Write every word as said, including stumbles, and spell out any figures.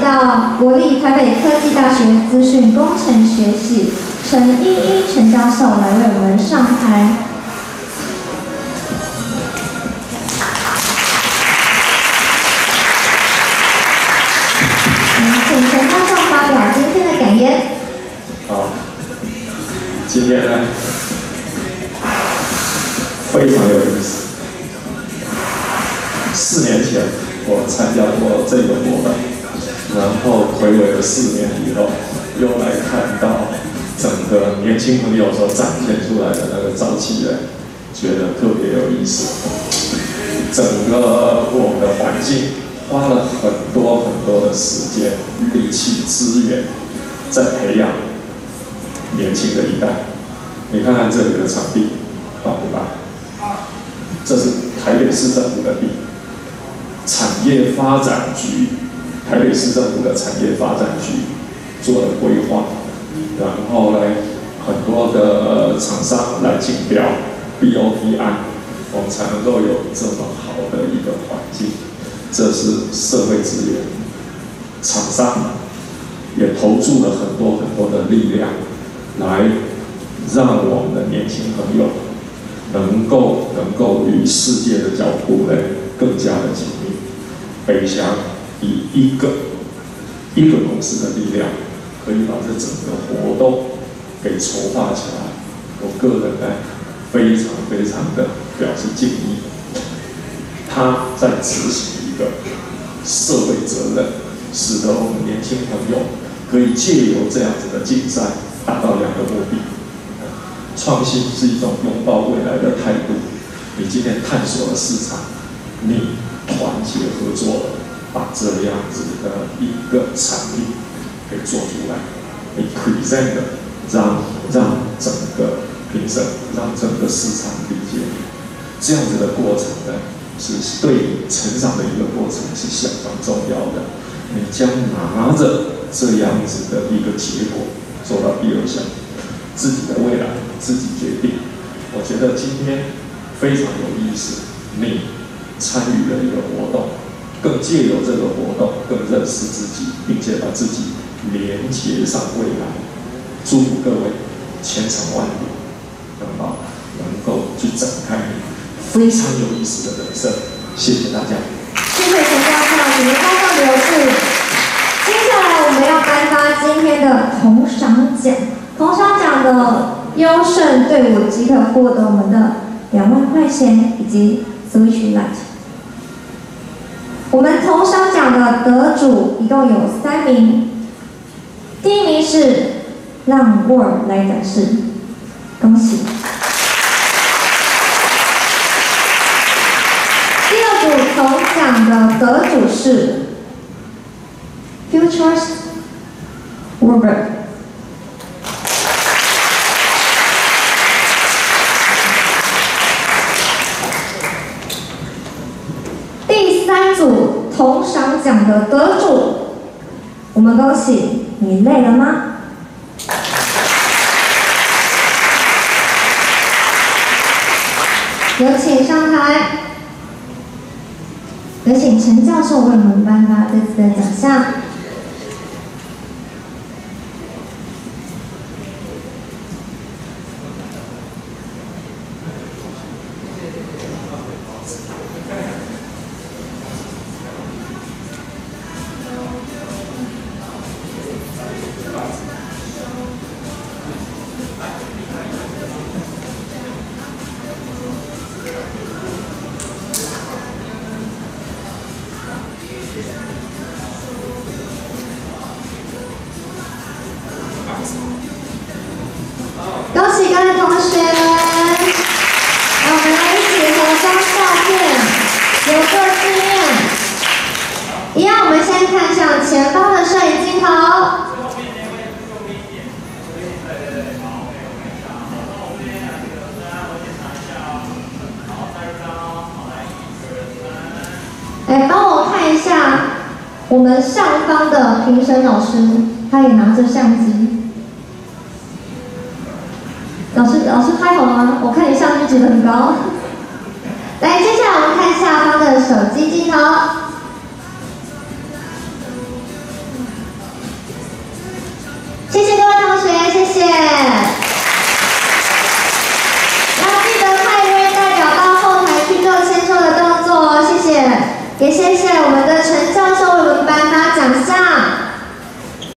到国立台北科技大学资讯工程学系陈依依陈教授来为我们上台。请陈教授发表今天的感言。 好，今天呢非常有意思。四年前我参加过这个活动，然后回违了四年以后，又来看到整个年轻朋友所展现出来的那个朝气人，觉得特别有意思。整个我们的环境花了很多很多的时间、力气、资源，在培养年轻的一代。你看看这里的场地，大不大？这是台北市政府的地。产业发展局，台北市政府的产业发展局做了规划，然后呢，很多的厂商来竞标 B O T 案，我们才能够有这么好的一个环境。这是社会资源，厂商也投注了很多很多的力量，来让我们的年轻朋友能够能够与世界的脚步呢更加的紧密。北翔以一个一个公司的力量，可以把这整个活动给筹划起来。我个人呢，非常非常的表示敬意。他在执行一个社会责任，使得我们年轻朋友可以借由这样子的竞赛，达到两个目的。创新是一种拥抱未来的态度。你今天探索了市场，你团结合作，把这样子的一个产品给做出来，你 present 让让整个评审，让整个市场理解你，这样子的过程呢，是对你成长的一个过程是相当重要的。你将拿着这样子的一个结果做到第二项，自己的未来自己决定。我觉得今天非常有意思，你参与了一个活动，更借由这个活动更认识自己，并且把自己连接上未来。祝福各位千程万里，能够能够去展开非常有意思的人生。谢谢大家。 谢谢陈教授，你们高尚的有致。接下来我们要颁发今天的铜赏奖，铜赏奖的优胜队伍即可获得我们的两万块钱以及 Switch Lite。我们铜赏奖的得主一共有三名，第一名是让沃尔来展示，恭喜。第二组铜奖的得主是 Futures Robert。第三组铜赏奖的得主，我们恭喜你，累了吗？有请上台，有请陈教授为我们颁发这次的奖项。恭喜各位同学，让我们来一起合张照片，留个纪念。一样，我们先看向前方的摄影镜头。来帮我看一下我们上方的评审老师，他也拿着相机。老师，老师拍好了吗？我看你相机举得很高。来，接下来我们看下方的手机镜头。 也谢谢我们的陈